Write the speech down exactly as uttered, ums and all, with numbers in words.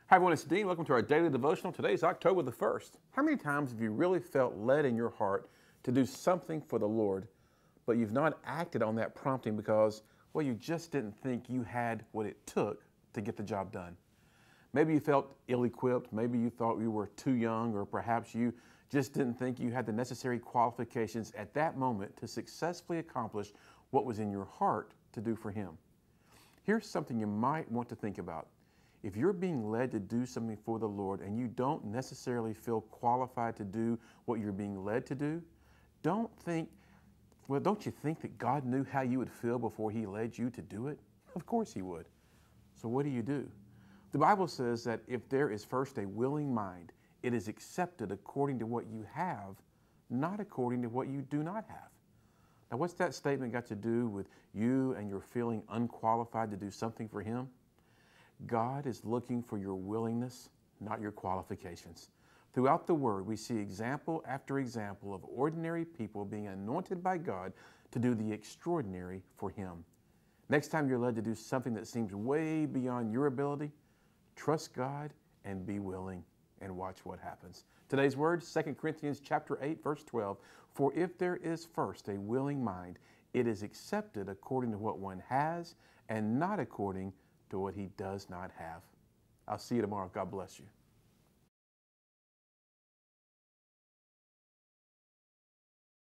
Hi everyone, it's Dean. Welcome to our daily devotional. Today's October the first. How many times have you really felt led in your heart to do something for the Lord, but you've not acted on that prompting because, well, you just didn't think you had what it took to get the job done? Maybe you felt ill-equipped, maybe you thought you were too young, or perhaps you just didn't think you had the necessary qualifications at that moment to successfully accomplish what was in your heart to do for Him. Here's something you might want to think about. If you're being led to do something for the Lord and you don't necessarily feel qualified to do what you're being led to do, don't think, well, don't you think that God knew how you would feel before He led you to do it? Of course He would. So what do you do? The Bible says that if there is first a willing mind, it is accepted according to what you have, not according to what you do not have. Now, what's that statement got to do with you and your feeling unqualified to do something for Him? God is looking for your willingness, not your qualifications. Throughout the Word, we see example after example of ordinary people being anointed by God to do the extraordinary for Him. Next time you're led to do something that seems way beyond your ability, trust God and be willing and watch what happens. Today's word, Second Corinthians chapter eight, verse twelve. For if there is first a willing mind, it is accepted according to what one has and not according to what he does not have. I'll see you tomorrow. God bless you.